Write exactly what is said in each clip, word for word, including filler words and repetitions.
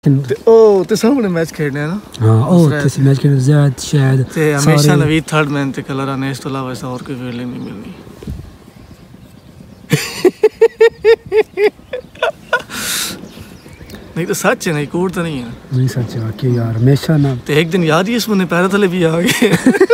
ओ ते सामने मैच खेलने है ना। हाँ ओ ते मैच खेलने ज़्यादा शायद ते हमेशा नवी थर्ड मैन ते कलर आने इस तो अलावा ऐसा और कोई फील्डिंग नहीं मिलनी। नहीं तो सच है, नहीं कूड़ तो नहीं है। नहीं सच है कि यार हमेशा ना तो एक दिन याद ही इसमें पैर थले भी आ गए।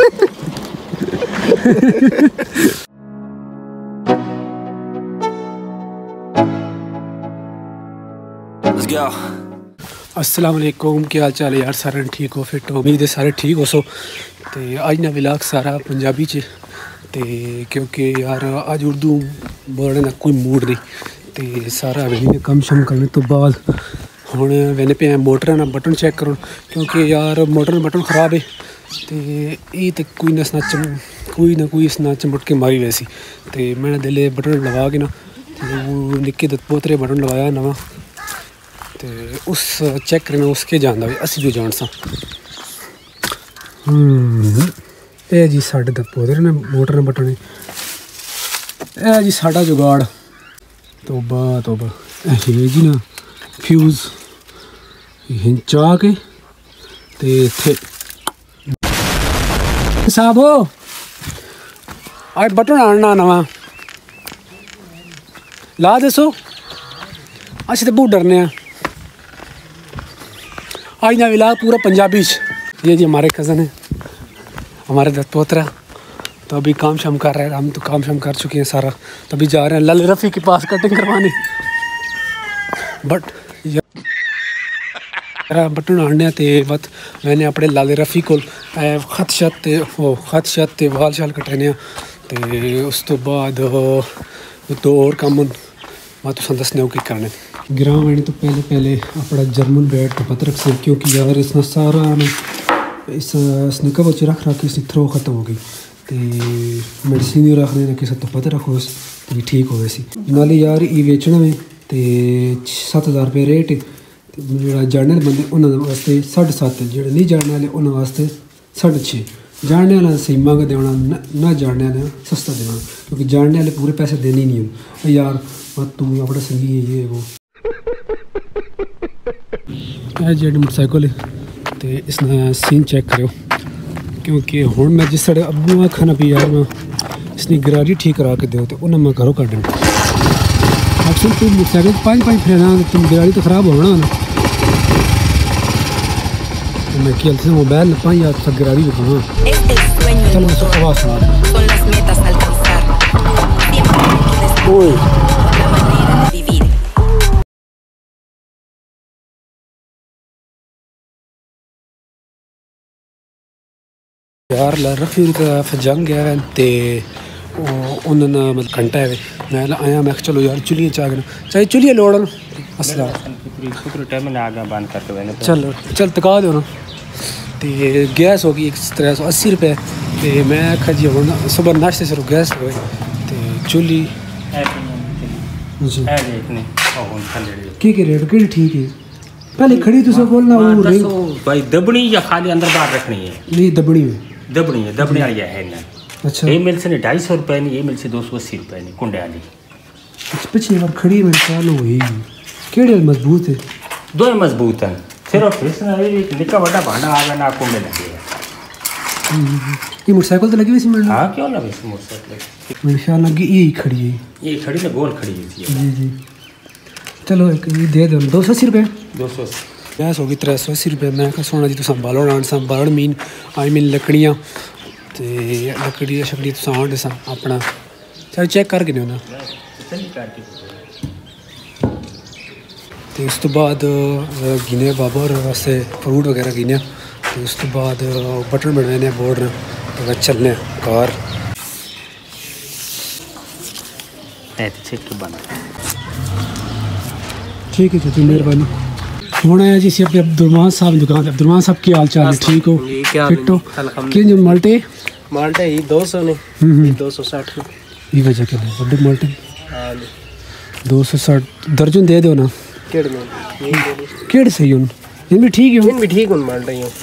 अस्सलाम वालेकुम, क्या हाल चाल है यार? सारे ठीक हो, फिट हो? उम्मीद है सारे ठीक हो। सो तो आज ना व्लॉग सारा पंजाबी च ते क्योंकि यार आज उर्दू बोलने का कोई मूड नहीं ते सारा वेने कम शम करने तो बाद हुण वेने पे मोटर ना बटन चेक करो क्योंकि यार मोटर बटन ख़राब है तो ये तो कोई ना सना चम कोई ना कोई सना चमट के मारी वैसी तो मैंने दिले बटन लगा के ना तो निक्के पोतरे बटन लगाया नवा तो उस चेक करना उसके जानदा वे असी जो जान सा ए जी साढ़े तक पोतरे ने मोटर ने बटन ए जी साढ़ा जुगाड़ तोबा तोबा ये जी ना फ्यूज हिंचा के ते थे साहब हो आज बटन आना नवा ला दसो अस तो बहुत डरने हैं। आज ना विलाग पूरा पंजाबी ये जी हमारे कज़न है हमारे दत्तपोतरा तो अभी काम शाम कर रहे हैं। हम तो काम शाम कर चुके हैं सारा तो अभी जा रहे हैं लाले रफ़ी के पास कटिंग करवाने बट बटन आने ते बत मैंने अपने लाले रफ़ी को खत शत ते वो खत शत ते वाल शाल कटाने ते उस तो बाद दो और कम मैं तो दसने की करने गिरा मैंने तो पहले पहले अपना जर्मन बैट तो पता रख सकते क्योंकि यार इसने सारा ना इस इसने कब अच्छी रख रख के इसकी थ्रो ख़त्म हो गई तो मेडिसिन भी रखने ना किसी तो पता रखो इस तो ठीक हो वैसी नाले यार ये बेचना में तो सत्त हज़ार रुपये रेट है जो जानने वाले बंदे उन्होंने वास्ते साढ़े सत्त जो नहीं जानने वाले उन्होंने वास्ते साढ़े छे जानने वाला सही मंग देना ना जानने वाले सस्ता देना क्योंकि जानने वाले पूरे पैसे देने ही नहीं हो यार मत तू अपना संगी है ये वो जी मोटरसाइकिल है तो इसने सीन चेक करो क्योंकि हूँ मैं जिस साढ़े अबू आखा भी यार मैं इसने गरारी ठीक करा के दो तो उन्हें मैं घरों कढ़ अक्सर तू मोटरसाइकिल पाँच पाँच फिरना तुम गरारी तो ख़राब होना ना तो मैं क्या मोबाइल पाँच या तो गरारी दिखाना चलो मैं सब आवाज़ सुना यार रफ़ी का जंग है ते उन्होंने मतलब घंटा है मैं आया मैं चलो यार चुलिए चाह चाहे चुलिए लोड़ असला चलो चल तका दो ना तो गैस होगी एक त्रै सौ अस्सी रुपये तो मैं आखा जी हूँ सुबह नाश्ते सिर्फ गैस हो तो चुली की रेट कि ठीक है पहले खड़ी तुझे बोलना भाई दबनी या खाली अंदर बाहर रखनी है नहीं दबनी में दबनी है दबने वाली है ना अच्छा ये मिल से ढाई सौ रुपये नहीं ये मिल से दो सौ अस्सी रुपये नहीं कुंडे वाली पिछली बार खड़ी में चालू हुई केड़े मजबूत है दो मजबूत हैं सिर्फ इसमें एक निका बड़ा भांडा आ गया ना कुंडे लगे ये मोटरसाइकिल तो लगी हुई इसमें हाँ क्यों लगी इस मोटरसाइकिल मेरे ख्याल लगी यही खड़ी है ये खड़ी ना गोल खड़ी है जी जी चलो एक ये दे दो दो सौ अस्सी रुपये दो सौ गैस होगी त्रै सौ अस्सी रुपये मैं क्या सोना जी तुम संभालो ना संभालन मीन आई मीन लकड़ियाँ तो लकड़ी शकड़ी तुम आंड सा अपना चाहे चेक करके नहीं होना तो उस तो बाद गिने बाबा और वास्ते फ्रूट वगैरह गिने तो उस तो बाद बटन बनाने बोर्ड तो चलने कार ठीक है जी मेहरबानी होना है जी सी अपने अब्दुलरहमान साहब दुकान अब्दुलरहमान साहब की हाल चाल है ठीक हो फिट हो कि जो माल्टे माल्टे ही दो सौ ने दो सौ साठ ये वजह क्या है बड़े माल्टे दो सौ साठ दर्जन दे दो ना केड़ में केड़ सही उन इन भी ठीक है इन भी ठीक उन माल्टा ही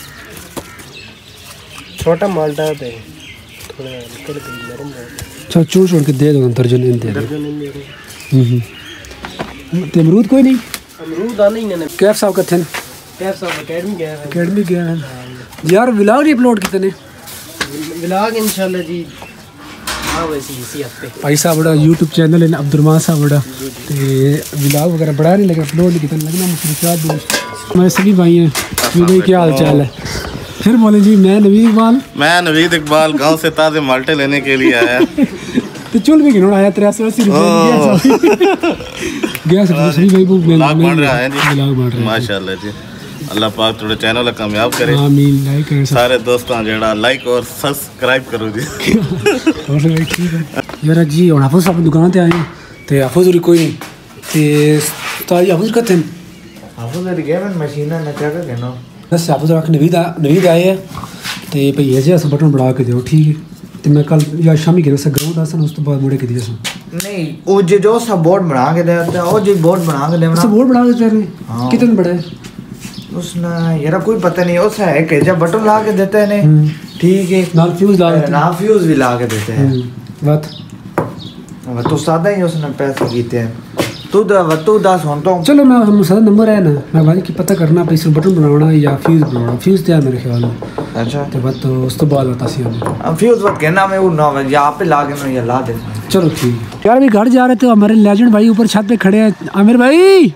छोटा माल्टा है थोड़ा निकल गई नरम है अच्छा छोड़ छोड़ के दे दो दर्जन इन दे दर्जन इन दे हम्म अमरूद कोई नहीं अमरूद आने ही नहीं कैफ साहब का थे कैफ साहब एकेडमी गया है। अकेडमी गया है यार। व्लॉग नहीं अपलोड कितने व्लॉग इंशाल्लाह जी हाँ वैसे इसी हफ्ते भाई साहब बड़ा यूट्यूब चैनल है अब्दुलरहमान साहब बड़ा तो व्लॉग वगैरह बड़ा नहीं लगा अपलोड नहीं कितना लगना मुझे दोस्त हमारे सभी भाई हैं। भाई क्या हाल चाल है? फिर बोले जी मैं नवीद इकबाल मैं नवीद इकबाल गांव से ताज़े माल्टे लेने के लिए आया। तो चुल भी गिनोड़ आया तिरासी अस्सी रुपये गया सभी भाई वो ब्लॉग बन रहा है जी। ब्लॉग बन रहा है माशाल्लाह जी। अल्लाह पाक थोड़े चैनल कामयाब करे। आमीन। लाइक करें सारे दोस्तों जेड़ा लाइक और सब्सक्राइब करो जी। और भाई ठीक है यार जी। और हाफिज साहब दुकान ते आए हैं ते हाफिज होरी कोई नहीं ते ताजी हाफिज कथे हाफिज मेरी गेम मशीन ना क्या कर कहना बस हाफिज रख नवीद नवीद आए हैं ते भई ऐसे अस बटन बढ़ा के दियो ठीक है। तो मैं कल या शामी के दस ग्राउंड आसन उस तो बाद मुड़े के दिया सन नहीं वो जो जो सब बोर्ड बना के देता है वो जो बोर्ड बना के देना सब बोर्ड बना के दे रहे कितने बड़े उसने यार कोई पता नहीं उस है कि जब बटन ला के देते हैं ठीक है नाल फ्यूज ला देते ना फ्यूज भी ला के देते हैं बात वो तो सादा ही उसने पैसे कीते हैं तू दा तू दस हों तो चलो मैं सादा नंबर है ना मैं भाई की पता करना पे सिर्फ बटन बनाना या फ्यूज बनाना फ्यूज तैयार मेरे ख्याल में अच्छा तो बात तो उस तो बाद बता सी हम फ्यूज वक्त कहना मैं वो ना यहाँ पे ला के ना ये ला दे चलो ठीक यार अभी घर जा रहे थे हमारे लेजेंड भाई ऊपर छत पे खड़े हैं आमिर भाई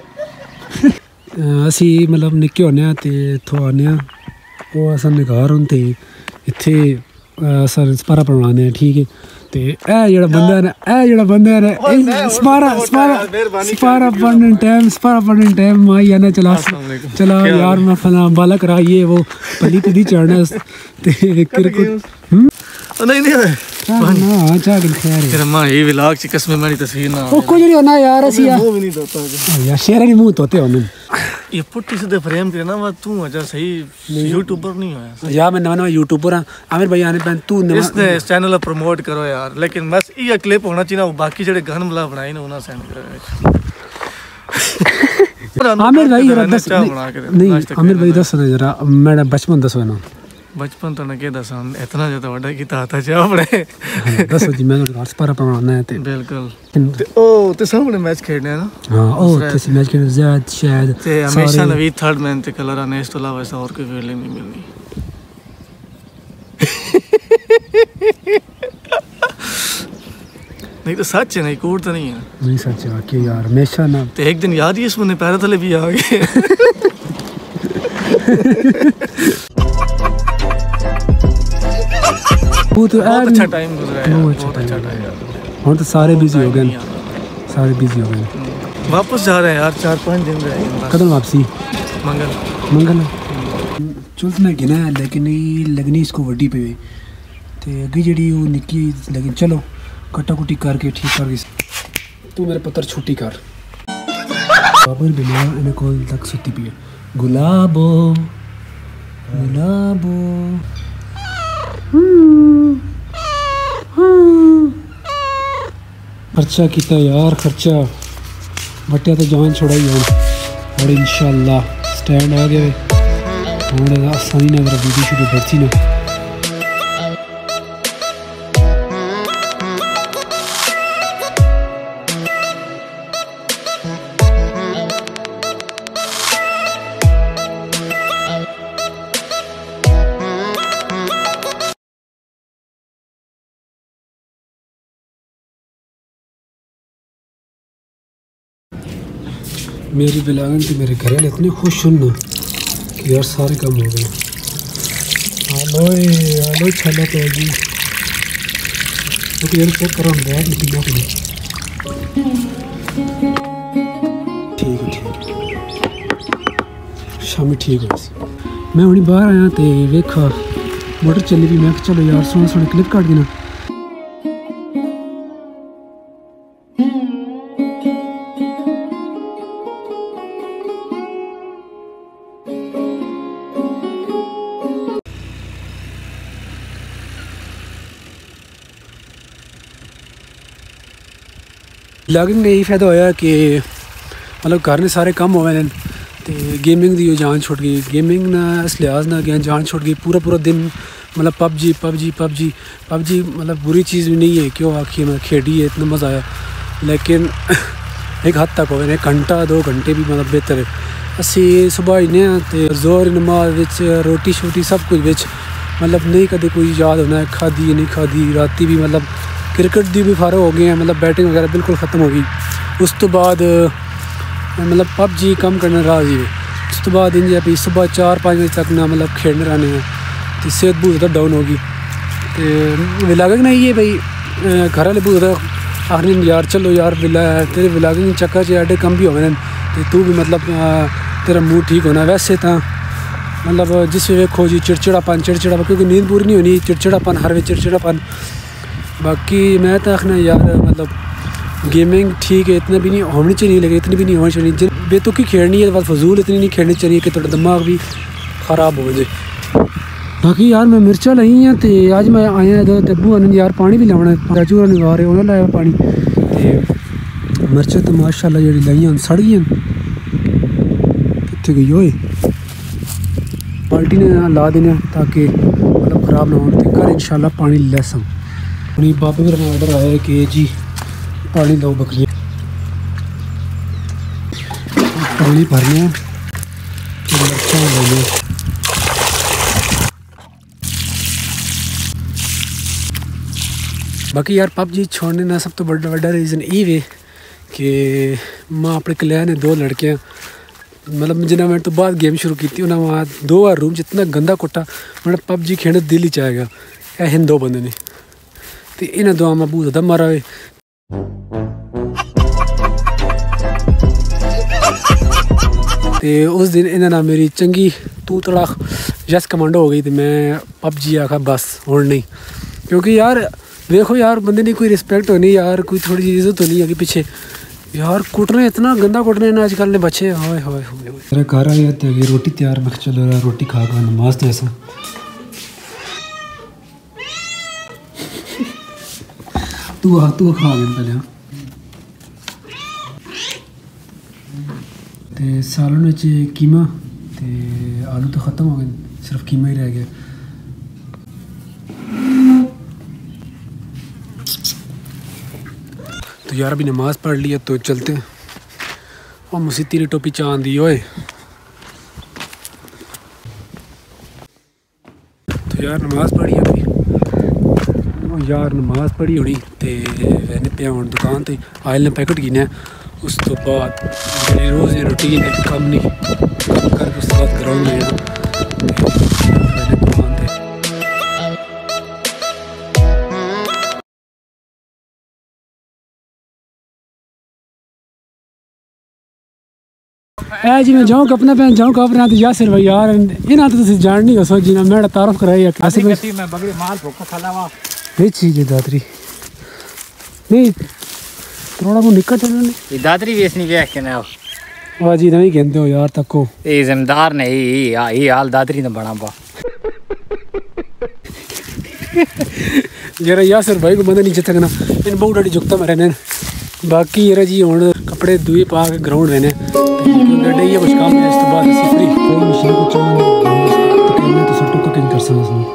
असी मतलब निक्के होने ते इत्थों आने वो असन घर होंदे इत्थे सर स्पारा पढ़ाने ठीक है ते ए जेड़ा बंदा है ए जेड़ा बंदा है स्पारा स्पारा स्पारा पढ़ने टाइम स्पारा पढ़ने टाइम माई आना चला चला यार मैं फला बाला करा ये वो पली पली चढ़ना ते क्रिकेट नहीं नहीं ना चाह के खैर है तेरा मां ये व्लॉग ची कसम मेरी तस्वीर ना ओ कुछ नहीं होना यार ऐसी यार वो भी नहीं दोता यार शेर नहीं मुंह तोते हो ये पुट्टी से फ्रेम के ना तू वजह सही यूट्यूबर नहीं होया यार मैं नवा नवा यूट्यूबर हां आमिर भाई आने पे तू इसने चैनल प्रमोट करो यार लेकिन बस ये क्लिप होना चाहिए ना बाकी जेडे गान मला बनाए ना उना सेंड करो आमिर भाई जरा दस नहीं आमिर भाई दस जरा मेरा बचपन दसो ना बचपन तो नके दस इतना ज्यादा बड़ा कीता था जा पड़े दस जी मैं तो स्पारा पढ़ाना है ते बिल्कुल ओ ते सामने मैच खेलने है ना हां ओ ते मैच खेलने ज्यादा शायद ते हमेशा नवी थर्ड मैन ते कलर आने इस तो अलावा ऐसा और कोई फील्डिंग नहीं मिलनी नहीं तो सच है नहीं कूड़ तो नहीं है नहीं सच है कि यार हमेशा ना तो एक दिन याद ही इसमें पैर थले भी आ गए वो तो बहुत अच्छा टाइम गुजरा है बहुत अच्छा टाइम हम तो सारे बिजी हो गए सारे बिजी हो गए वापस जा रहे हैं यार चार पाँच दिन रहे कदम वापसी मंगल मंगल चुल्त ने गिना है लेकिन लगनी इसको वड्डी पे ते अगे जी वो निक्की लेकिन चलो कट्टा कुट्टी करके ठीक कर तू मेरे पुत्र छुट्टी कर बाबर बिना इन्हें कोल तक सुती पी गुलाबो गुलाबो खर्चा किया यार खर्चा बटिया तो जान छोड़ाई हो और इंशाल्लाह स्टैंड आ गए हमारे आसानी ना मेरा वीडियो शुरू बढ़ती ना मेरी बिलागन तो मेरे घर वाले इतने खुश होना कि यार सारे काम हो गए आलो आलो छला तो जी तो यार चेक करो बैग निकलना के लिए ठीक है ठीक शामी ठीक है मैं हुणी बाहर आया तो वेखा मोटर चली भी मैं चलो यार सोने सोने क्लिप काट देना ब्लॉगिंग में यही फायदा होया कि मतलब घर ने सारे कम होवे न ते गेमिंग दी जान छुट गई गेमिंग ना इस लिहाज ना गया जान छुट गई पूरा पूरा दिन मतलब पबजी पबजी पबजी पबजी मतलब बुरी चीज़ भी नहीं है क्यों आखिर मैं खेडी है इतना मज़ा आया लेकिन एक हद तक हो गया एक घंटा दो घंटे भी मतलब बेहतर है असी सुबह इन्ने ते जोर नमाज विच रोटी शोटी सब कुछ विच मतलब नहीं कदे कोई याद होना है खाधी नहीं खाधी राती भी मतलब क्रिकेट दी भी फारो हो गए हैं मतलब बैटिंग वगैरह बिल्कुल ख़त्म हो गई। उस तो बाद मतलब पबजी कम करने राजी है। उस तो बाद इंज भी सुबह चार पाँच बजे तक ना मतलब खेलने रहने हैं तो सेहत बहुत ज़्यादा डाउन होगी। तो व्लॉगिंग नहीं है भाई घर वाले बहुत ज़्यादा आखिर यार चलो यार तेरे व्लॉगिंग चक्कर च एडे कम भी हो गए तो तू भी मतलब तेरा मूड ठीक होना। वैसे तो मतलब जिस वे देखो जी चिड़चिड़ापन चिड़चिड़ापन क्योंकि नींद पूरी नहीं होनी चिड़चिड़ापन हर वे चिड़चिड़ापन। बाकी मैं तो आखना यार मतलब गेमिंग ठीक है इतना भी नहीं होनी चाहिए लेकिन इतनी भी नहीं होनी चाहिए जिन बेतुकी खेलनी है बस फजूल इतनी नहीं खेलनी चाहिए कि थोड़ा दिमाग भी ख़राब हो जाए। बाकी यार मैं मिर्चा लाई हैं तो अज मैं आया इधर तब्बू आने यार पानी भी लाना चाचू नहीं वा रहे उन्हें लाया पानी तो मिर्चा तो माशाल्लाह जी लाई सड़ गई कितने गई होए बाल्टी ने ला देने ताकि मतलब ख़राब ना हो तो घर इंशाल्लाह पानी ले सक। अपनी बाबे का ऑर्डर आया कि जी पानी लो बकरियाँ पानी भरने मिर्चा ले लो। बाकी यार पबजी छोड़ने ना सब तो बड़ा बड़ा रीज़न ये वे कि माँ अपने कल्याण ने दो लड़कियाँ मतलब जिन्हें मिनट तो बाद गेम शुरू की थी उन्हें वहाँ दो बार रूम जितना गंदा कुट्टा मतलब पबजी खेलने दिल ही चाहेगा ऐसे दो बंदे ने तो इन्हें दो में बहुत ज़्यादा मारा हुए। तो उस दिन इन्हें ना मेरी चंगी तू तड़ा यस कमांडो हो गई तो मैं पबजी आखा बस और नहीं क्योंकि यार देखो यार बंदे ने कोई रिस्पेक्ट होनी यार कोई थोड़ी इज्जत होनी है कि पीछे यार कुटने इतना गंदा कुटने ना आजकल ने बच्चे होए होए होए मेरा घर आया तो अभी रोटी तैयार मैं चलो रहा रोटी खा कर नमाज तो ऐसा तू आ तू खा गया पहले ते सालन में कीमा ते आलू तो ख़त्म हो गए सिर्फ कीमा ही रह गया। तो यार अभी नमाज़ पढ़ लिया तो चलते हैं और मुझे तेरी टोपी चांद दी ओए। तो यार नमाज़ पढ़ी अभी ओ यार नमाज़ पढ़ी होनी तो मैंने पे हूँ दुकान ते आयल ने पैकेट गिने उस तो बाद मेरी रोज़ रूटीन है कम नहीं कम करके उस बाद ग्राउंड लेना मैंने दुकान ते ऐ जी मैं जाऊँ अपने पैन जाऊँ अपने तो यासिर भाई यार इन्हें तो तुम जान नहीं हो सो जी मैं तारफ कराई मैं बगड़ी माल भूखा खा लावा ये चीज़ है दादरी नहीं थोड़ा वो निकट है दादरी वेसनी वेख के ना वाह जी नहीं कहते हो यार तक को ये जिम्मेदार नहीं ये हाल दादरी ने बना पा जरा यासिर भाई को बंदा नीचे तक ना इन बहुत डड़ी जुगता में रहने बाकी यार जी हूँ कपड़े दुए पा के ग्राउंड रहने गड्ढे ये कुछ काम है इस तो बाद असी फ्री कोई मशीन को चलाना तो कहना तो सब कुकिंग कर सकते हैं।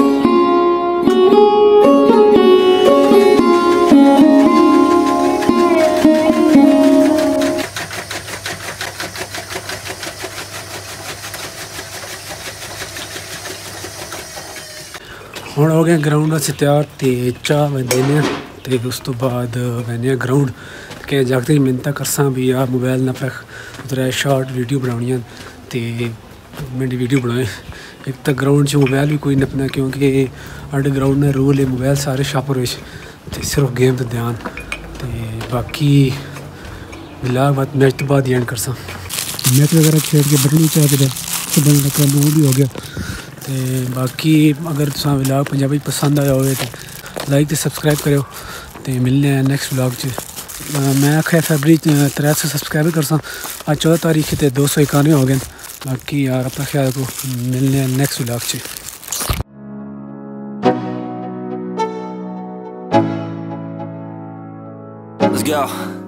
ਹੁਣ ਹੋ ਗਿਆ ग्राउंड से तैयार तो चाह मैं देने तो उस तो बाद मैंने ग्राउंड के जागते मिन्नत करसा भी यार मोबाइल ना पर उधर शॉर्ट वीडियो बनानी तो मेरी वीडियो बनाए एक तो ग्राउंड से मोबाइल भी कोई नपना क्योंकि अड्डे ग्राउंड ने रूल है मोबाइल सारे शापर हो तो सिर्फ गेम पर ध्यान तो बाकी बिलाग बात मैच तो बाद एंड करसा मैच वगैरह खेल के बदलनी चाहिए तो बंदा का वो भी हो गया तो बाकी अगर तुम व्लॉग पंजाबी पसंद आया हो तो लाइक तो सब्सक्राइब करो तो मिलने नेक्स्ट व्लॉग च मैं आखिर फरवरी त्रै सौ सब्सक्राइबर करसा आज चौदह तारीख ते दो सौ इक्यानवे हो गए बाकी यार अपना ख्याल रखो मिलने नेक्स्ट व्लॉग च। Let's go.